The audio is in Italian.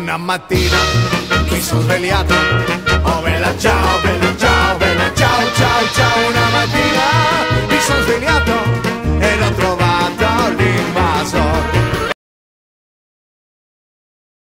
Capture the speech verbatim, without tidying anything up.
Una mattina mi sono svegliato, oh bella ciao, bella ciao.